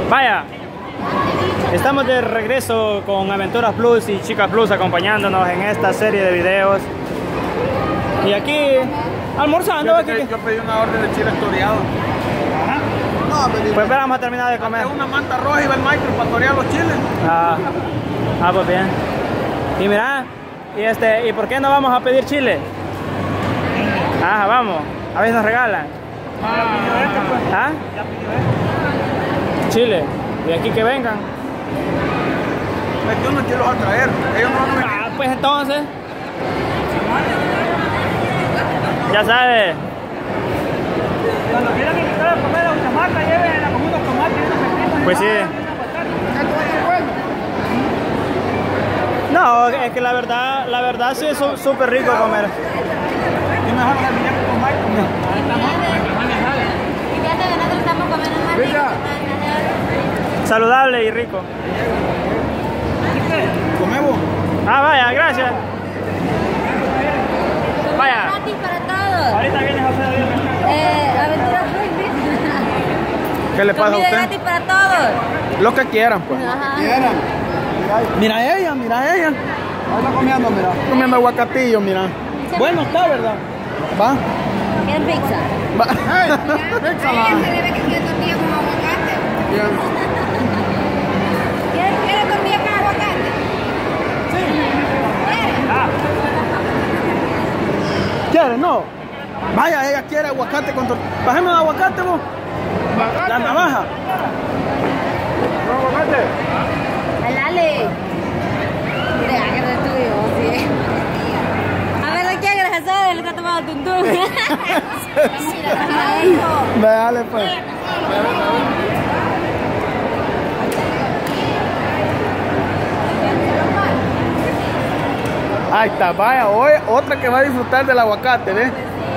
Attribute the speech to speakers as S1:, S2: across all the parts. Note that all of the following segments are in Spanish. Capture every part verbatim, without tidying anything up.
S1: Vaya, estamos de regreso con Aventuras Plus y Chicas Plus acompañándonos en esta serie de videos. Y aquí, almorzando. Aquí.
S2: Yo pedí una orden de chile toreado.
S1: No, pues vamos a terminar de comer.
S2: Una manta roja y va el micro para torear los chiles.
S1: Ah, ah, pues bien. Y mira, y este, ¿y por qué no vamos a pedir chile? Ah, vamos, a ver si nos regalan. ¿Ah? Chile, y aquí que vengan.
S2: Yo no quiero a traer, ellos no van a venir.
S1: Ah, pues entonces. Ya sabes.
S3: Cuando quieran invitar a comer a una marca, lleven a comer unos tomates y unos pepinos.
S1: Pues sí. No, es que la verdad, la verdad sí es súper rico comer.
S3: Y mejor que el muñeco con Mike.
S4: Y ya te nosotros estamos comiendo más rico.
S1: Saludable y rico.
S2: ¿Comemos?
S1: Ah, vaya, gracias. Vaya.
S4: Gratis para todos.
S1: Ahorita viene José David.
S4: Eh, Aventuras
S2: ¿Qué le pasa a
S4: Comida
S2: usted?
S4: gratis para todos.
S2: Lo que quieran, pues.
S4: Ajá.
S2: Quieran. Mira ella, mira ella. Ahí está comiendo, mira. Comiendo aguacatillo, mira. Bueno está, ¿verdad? Va.
S4: ¿Quieren pizza?
S2: Va.
S4: Pizza, va. Se debe que quiere tortilla con aguacate. ¿Quiere, quiere tortilla con aguacate? Sí.
S2: ¿Quiere? No. Vaya, ella quiere aguacate con tortilla. Bájame el aguacate, vos. La navaja. ¿No aguacate?
S4: Dale. Mira, agarra el tuyo, sí. A ver, ¿de qué agarras? Le está tomando tuntún.
S2: Dale, pues. Ahí está, vaya, hoy otra que va a disfrutar del aguacate, ¿ves?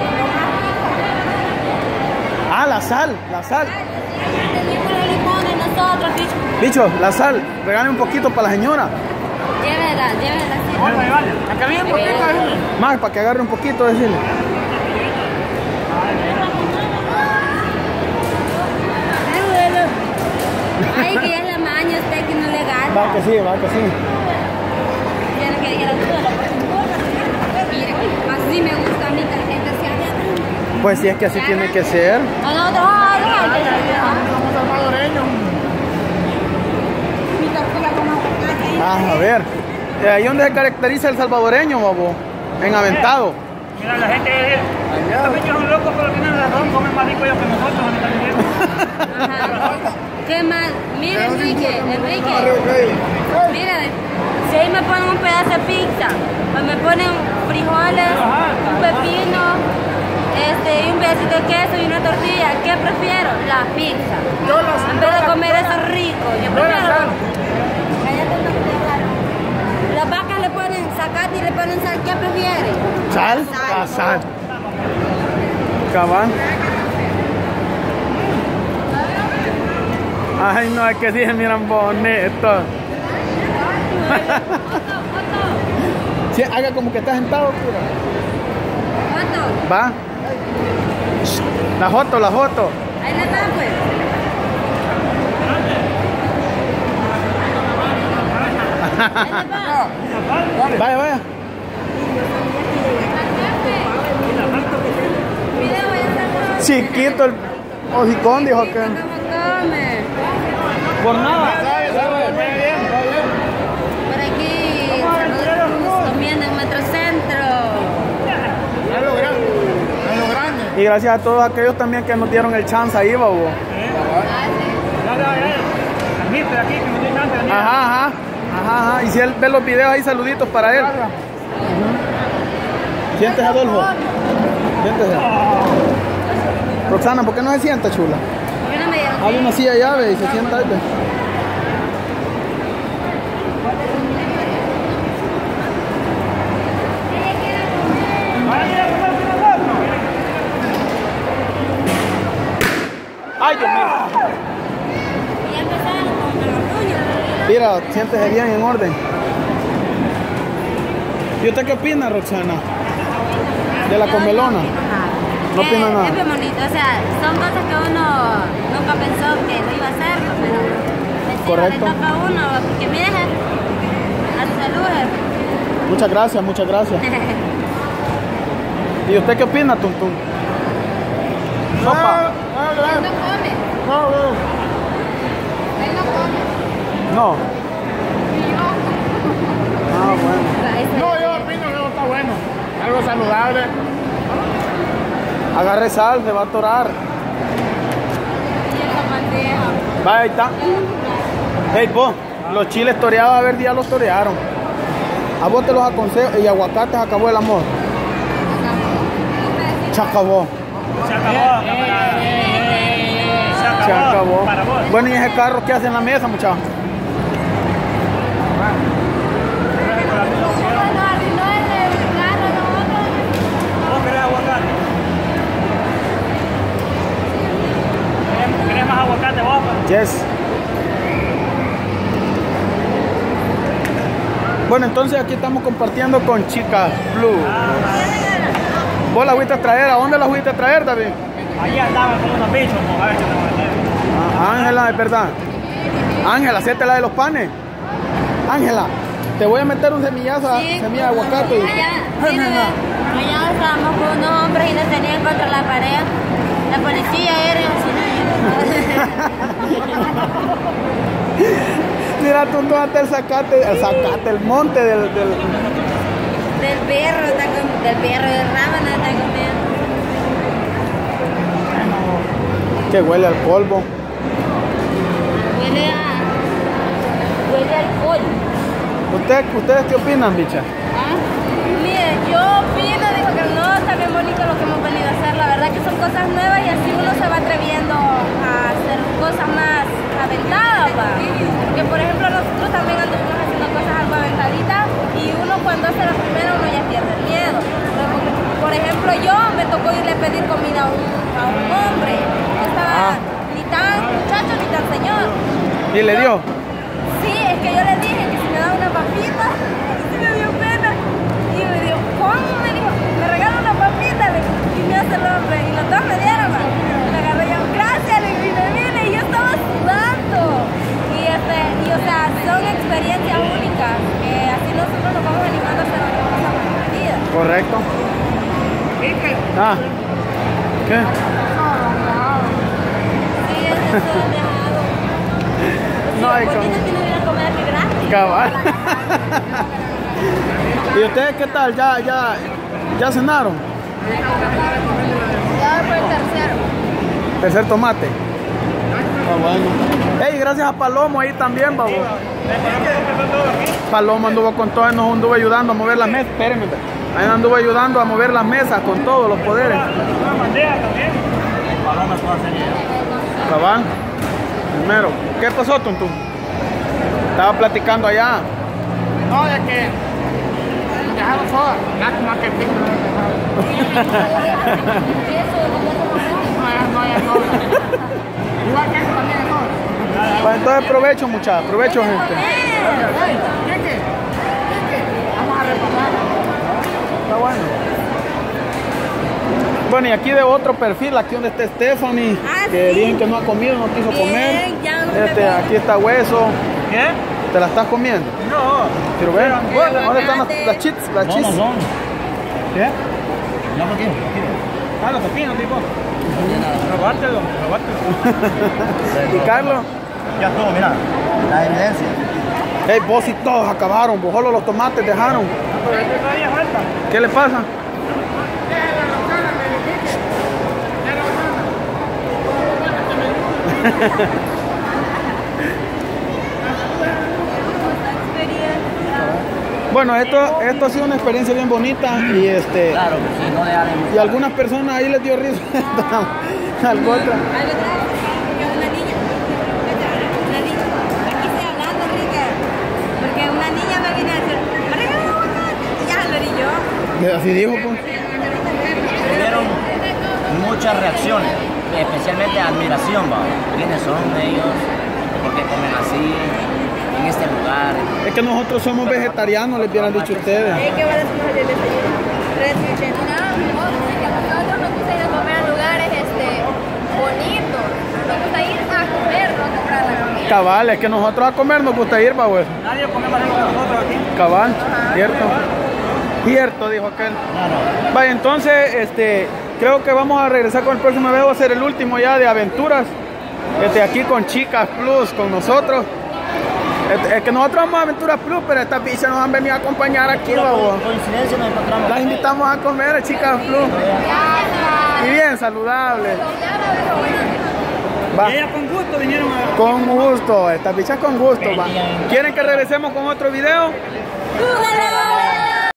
S2: Ah, la sal, la sal.
S4: Tenemos los limones nosotros, bicho.
S2: Bicho, la sal, regale un poquito para la señora.
S4: Llévela, llévela. Sí.
S3: Vale, vale. Acá viene un poquito.
S2: Más, para que agarre un poquito, decirle.
S4: Ay, que ya es la maña, usted que no le gana.
S2: Va que sí, va que sí.
S4: Ya lo que dijera tú, mire, así me gusta a mí que la gente se haga.
S2: Pues sí, es que así tiene que ser.
S4: No, no, no, no.
S2: Somos salvadoreños. Ah, a ver. Ahí donde se caracteriza el salvadoreño, babo. En Aventado.
S3: Mira, la gente, también son locos, pero tienen razón, comen más rico ellos que nosotros, a mí también.
S4: Ajá. ¿Qué más? Mira, Enrique, Enrique. Mira, si ahí me ponen un pedazo de pizza, o me ponen frijoles, un pepino, este, y un pedacito de queso y una tortilla, ¿qué prefiero? La pizza. En vez de comer eso rico, yo prefiero... Cállate, no te hablar. Las vacas le ponen zacate y le ponen sal, ¿qué prefiere?
S2: ¿Sal?
S4: Sal.
S2: Ah, sal. Cabal. Ay, no, es que sí se miran bonitos. Sí, haga como que está sentado, pura.
S4: ¿Cuánto?
S2: Va. La foto, la foto.
S4: Ahí le está, pues.
S2: Vaya, vaya. Chiquito el hocicón, dijo que.
S4: ¿Cómo come?
S2: Por nada.
S4: Por aquí, saludos, comiendo en Metrocentro.
S2: Y gracias a todos aquellos también que nos dieron el chance ahí, babo. Ajá, ajá. Ajá, ajá. Y si él ve los videos ahí, saluditos para él. Siéntese, Adolfo. Siéntese. Roxana, ¿por qué no se sienta, chula?
S4: ¿Por qué no me dieron?
S2: Hay una silla llave y se sienta ahí. Ay, Dios mío.
S4: Y ya empezaron con los tuyos.
S2: Mira, siéntese bien, en orden. ¿Y usted qué opina, Roxana? De la comelona. No opina nada.
S4: Es bien bonito, o sea, son cosas que uno nunca pensó que lo iba a hacer, pero
S2: Correcto.
S4: Le toca a uno, porque mire, a su salud, jefe.
S2: Muchas gracias, muchas gracias. ¿Y usted qué opina, Tuntún? Sopa.
S4: Él no come.
S2: No, no.
S4: Él no come.
S2: No.
S4: Y yo.
S2: Ah, bueno.
S3: No, yo opino que no está bueno. Algo saludable.
S2: Agarre sal, se va a atorar.
S4: Y esa bandeja.
S2: Vaya, ahí está. Hey, vos, los chiles toreados, a ver, ya los torearon. A vos te los aconsejo. Y aguacates, acabó el amor. Se acabó.
S3: Se acabó, camarada. Se acabó.
S2: Se acabó.
S3: Para vos.
S2: Bueno, ¿y ese carro qué hace en la mesa, muchachos?
S3: ¿Vos querés aguacate? ¿Querés- ¿Querés más aguacate vos?
S2: Yes. Bueno, entonces aquí estamos compartiendo con Chicas Blue. ¿Vos la fuiste a traer? ¿A dónde la fuiste a traer, David?
S3: Allí andaban con unos bichos, pues, a ver qué te voy a hacer.
S2: Ah, Ángela, es verdad. Ángela, hacete la de los panes. Ángela, te voy a meter un semillazo,
S4: Sí.
S2: semilla de aguacate.
S4: Allá, sí, bebé. Allá estábamos con unos hombres y nos tenían contra la pared. La policía era y
S2: Mira, tú no hasta el zacate, el zacate, el monte del... del...
S4: del perro, está con, del perro del rábano está comiendo.
S2: que huele al polvo.
S4: Huele a... huele a alcohol.
S2: ¿Usted, ¿Ustedes qué opinan, bicha?
S4: ¿Ah? Mire, yo opino, digo que no, está bien bonito lo que hemos venido a hacer. La verdad que son cosas nuevas y así uno se va atreviendo a hacer cosas más aventadas, ¿va? Porque, por ejemplo, nosotros también anduvimos haciendo cosas algo aventaditas y uno cuando hace la primera uno ya pierde el miedo. Porque, por ejemplo, yo me tocó irle a pedir comida a un, a un hombre. Yo estaba
S2: Ah.
S4: ni tan muchacho ni tan señor.
S2: ¿Y le dio?
S4: Sí, es que yo le dije que si me daba una papita, y me dio pena. Y me dijo, ¿cómo? Me dijo, me regala una papita. Le digo, y me hace el hombre. Y los dos me dieron. ¿Va? Me agarré yo, gracias. Le digo, y me viene. Y yo estaba sudando. Y, este, y o sea, son experiencias únicas. Que así nosotros nos vamos animando a hacer otra cosa más en la vida.
S2: Correcto. Ah. ¿Qué?
S4: Sí, eso es todo dejado.
S2: No hay
S4: ¿Por qué
S2: como-
S4: no tiene que comer aquí gratis?
S2: Cabal. ¿Y ustedes qué tal? ¿Ya, ya, ya cenaron?
S4: Ya voy por el tercero.
S2: Tercer tomate. Ah, bueno. Ey, gracias a Palomo ahí también, babo. Palomo anduvo con todo, nos anduvo ayudando a mover las mesas. Espérenme. Ahí nos anduvo ayudando a mover las mesas con todos los poderes.
S3: Una bandeja también. Palomas puede hacer ya.
S2: Cabal. Primero. ¿Qué pasó, Tuntún? Estaba platicando allá.
S3: No, es que dejaron soda. Lástima que el pico no lo dejaron. No, ya no, ya no. Igual que eso también, ¿no?
S2: Bueno, entonces provecho, muchachos. Provecho, gente.
S3: ¿Qué, qué? Vamos a repasar.
S2: Está bueno. Bueno, y aquí de otro perfil, aquí donde está Stephanie,
S4: Ah,
S2: que
S4: sí.
S2: dicen que no ha comido, no quiso
S4: Bien,
S2: comer.
S4: ya no
S2: Este,
S4: me como.
S2: aquí está Hueso.
S3: ¿Qué?
S2: ¿Te la estás comiendo?
S3: No.
S2: Quiero ver.
S4: Aguacate.
S2: ¿Dónde están las, las chips? Las
S3: No,
S2: chips.
S3: no son.
S2: ¿Qué?
S3: No lo quiero, lo quiero. Ah, los pepinos, tipo. Robártelo, robártelo.
S2: ¿Y Carlos?
S3: Ya estuvo, mira. La evidencia.
S2: Hey, vos y todos acabaron, vos solo los tomates dejaron.
S3: Pero este todavía falta.
S2: ¿Qué le pasa? Bueno, esto, esto ha sido una experiencia bien bonita y este
S3: Claro, que sí, no le haremos.
S2: y algunas personas ahí les dio risa. Algo otra.
S4: Algo otra, una niña. Una niña. Aquí estoy hablando, Enrique. Porque una niña me viene a decir, me regaló un aguacate. Y ya lo di yo.
S2: Así dijo, pues.
S5: Tuvieron muchas reacciones, especialmente admiración, ¿va? ¿Quiénes son ellos? ¿Por qué comen así? En este lugar.
S2: Es que nosotros somos vegetarianos, les hubieran dicho ustedes.
S4: ¿Qué va a decir el desayuno? tres ochenta.
S6: Nosotros nos gusta ir a comer a lugares este, bonitos. Nos gusta ir a comer, no a comprar la comida.
S2: Cabal, es que nosotros a comer nos gusta ir, va, güey.
S1: Nadie come más rico que nosotros aquí.
S2: Cabal, cierto. Cierto, dijo aquel.
S5: Claro.
S2: Vaya, entonces, este, creo que vamos a regresar con el próximo video, va a ser el último ya de aventuras. Este, aquí con Chicas Plus, con nosotros. Este, es que nosotros vamos a Aventuras Plus, pero estas bichas nos han venido a acompañar aquí,
S5: Pura
S2: babo.
S5: coincidencia nos encontramos.
S2: Las invitamos a comer a Chicas Plus. Y bien saludable. Va.
S1: Y ellas con gusto vinieron a...
S2: Con gusto, estas bichas con gusto. Va. ¿Quieren que regresemos con otro video?
S4: ¡Súbelo!